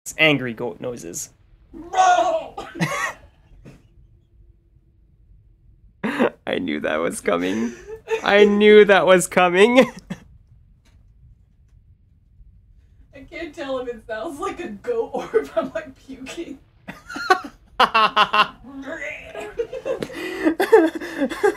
It's angry goat noises. I knew that was coming. I knew that was coming. I can't tell if it sounds like a goat or if I'm like puking.